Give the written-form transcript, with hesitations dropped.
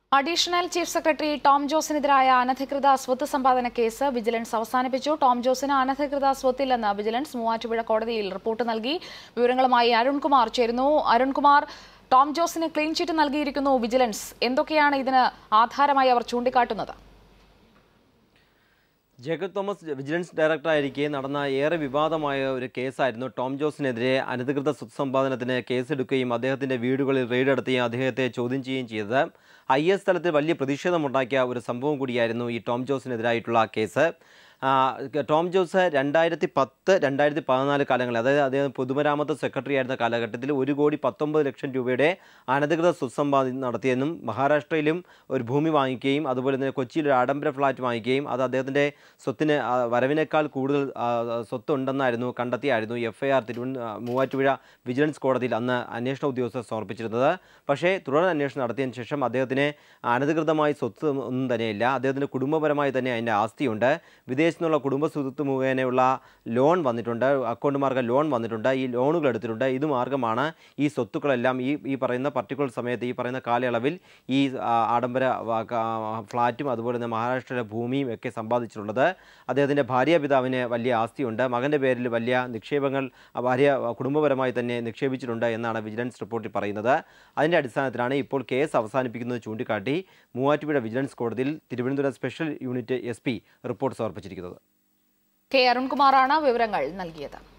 Additional chief secretary Tom ജോസിനെതിരായ അനധികൃത സ്വത്ത് സമ്പാദന കേസ് വിജിലൻസ് അവസാനിപ്പിച്ചു. ടോം ജോസിന് അനധികൃത സ്വത്തില്ലെന്ന് വിജിലൻസ് മൂവാറ്റുപുഴ കോടതിയിൽ റിപ്പോർട്ട് നൽകി. വിവരങ്ങളുമായി അരുൺകുമാർ ചേരുന്നു. അരുൺകുമാർ, ടോം ജോസിന് ക്ലീൻ ചിറ്റ് നൽകിയിരിക്കുന്നു വിജിലൻസ്. എന്തൊക്കെയാണ് ഇതിന് ആധാരമായി അവർ ചൂണ്ടിക്കാട്ടുന്നത്? ജേക്കബ് തോമസ് വിജിലൻസ് ഡയറക്ടറായിരിക്കെ നടന്ന ഏറെ വിവാദമായ ഒരു കേസായിരുന്നു ടോം ജോസിനെതിരെ അനധികൃത സ്വത്ത് സമ്പാദനത്തിന് കേസെടുക്കുകയും അദ്ദേഹത്തിൻ്റെ വീടുകളിൽ റെയ്ഡ് നടത്തുകയും അദ്ദേഹത്തെ ചോദ്യം ചെയ്യുകയും ചെയ്തത്. IAS തലത്തിൽ വലിയ പ്രതിഷേധമുണ്ടാക്കിയ ഒരു സംഭവം കൂടിയായിരുന്നു ഈ ടോം ജോസിനെതിരായിട്ടുള്ള കേസ്. ടോം ജോസ് 2010, 2014 കാലങ്ങളിൽ, അതായത് അദ്ദേഹം പൊതുമരാമത്ത് സെക്രട്ടറി ആയിരുന്ന കാലഘട്ടത്തിൽ 1,19,00,000 രൂപയുടെ അനധികൃത സ്വത്സമ്പാദനം നടത്തിയെന്നും മഹാരാഷ്ട്രയിലും ഒരു ഭൂമി വാങ്ങിക്കുകയും അതുപോലെ തന്നെ കൊച്ചിയിൽ ഒരു ആഡംബര ഫ്ലാറ്റ് വാങ്ങിക്കുകയും അത് അദ്ദേഹത്തിൻ്റെ സ്വത്തിന് വരവിനേക്കാൾ കൂടുതൽ സ്വത്തുണ്ടെന്നായിരുന്നു കണ്ടെത്തിയായിരുന്നു FIR മൂവാറ്റുപുഴ വിജിലൻസ് കോടതിയിൽ അന്ന് അന്വേഷണ ഉദ്യോഗസ്ഥർ സമർപ്പിച്ചിരുന്നത്. പക്ഷേ തുടർ അന്വേഷണം നടത്തിയതിന് ശേഷം അദ്ദേഹത്തിന് അനധികൃതമായി സ്വത്ത് ഒന്നും തന്നെയില്ല. അദ്ദേഹത്തിന് കുടുംബപരമായി തന്നെ അതിൻ്റെ ആസ്തിയുണ്ട്. വിദേശത്തു നിന്നുള്ള കുടുംബ സുഹൃത്ത് മുഖേനയുള്ള ലോൺ വന്നിട്ടുണ്ട്, അക്കൗണ്ട് മാർഗം ലോൺ വന്നിട്ടുണ്ട്, ഈ ലോണുകൾ എടുത്തിട്ടുണ്ട്. ഇത് മാർഗമാണ് ഈ സ്വത്തുക്കളെല്ലാം ഈ പറയുന്ന പർട്ടിക്കുലർ സമയത്ത്, ഈ പറയുന്ന കാലയളവിൽ ഈ ആഡംബര ഫ്ലാറ്റും അതുപോലെ തന്നെ മഹാരാഷ്ട്രയിലെ ഭൂമിയും ഒക്കെ സമ്പാദിച്ചിട്ടുള്ളത്. അദ്ദേഹത്തിൻ്റെ ഭാര്യാപിതാവിന് വലിയ ആസ്തിയുണ്ട്, മകൻ്റെ പേരിൽ വലിയ നിക്ഷേപങ്ങൾ കുടുംബപരമായി തന്നെ നിക്ഷേപിച്ചിട്ടുണ്ട് എന്നാണ് വിജിലൻസ് റിപ്പോർട്ടിൽ പറയുന്നത്. അതിൻ്റെ അടിസ്ഥാനത്തിലാണ് ഇപ്പോൾ കേസ് അവസാനിപ്പിക്കുന്നത് ചൂണ്ടിക്കാട്ടി മൂവാറ്റുപുഴ വിജിലൻസ് കോടതിയിൽ Thiruvananthapuram special unit SP report സമർപ്പിച്ചിരിക്കുന്നത്. കെ അരുൺകുമാറാണ് വിവരങ്ങൾ നൽകിയത്.